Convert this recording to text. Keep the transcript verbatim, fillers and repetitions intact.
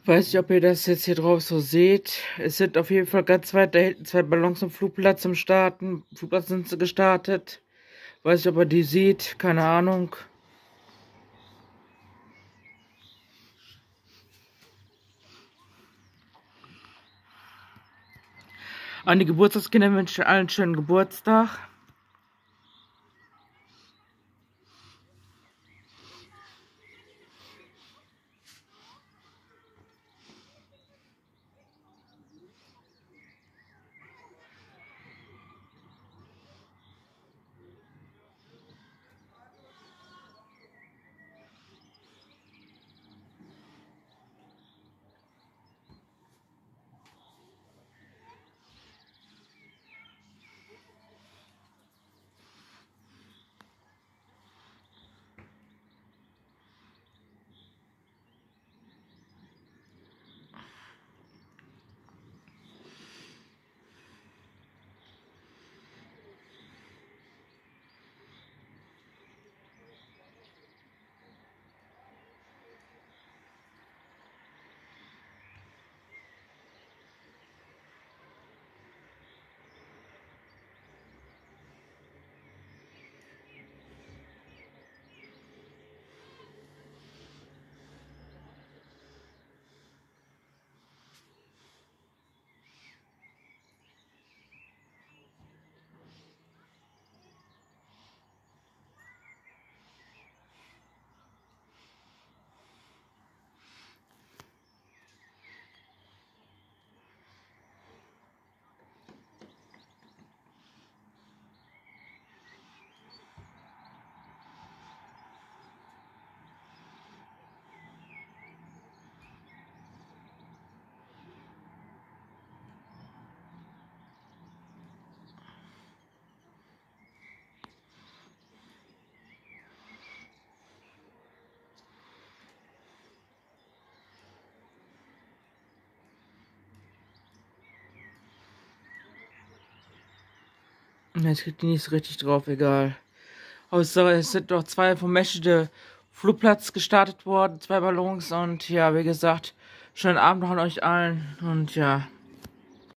Weiß nicht, ob ihr das jetzt hier drauf so seht. Es sind auf jeden Fall ganz weit da hinten zwei Ballons am Flugplatz zum Starten. Flugplatz sind sie gestartet. Weiß nicht, ob ihr die seht. Keine Ahnung. An die Geburtstagskinder wünsche ich allen einen schönen Geburtstag. Jetzt kriegt die nicht so richtig drauf, egal. Außer es sind doch zwei vom Meschede Flugplatz gestartet worden, zwei Ballons und ja, wie gesagt, schönen Abend noch an euch allen und ja.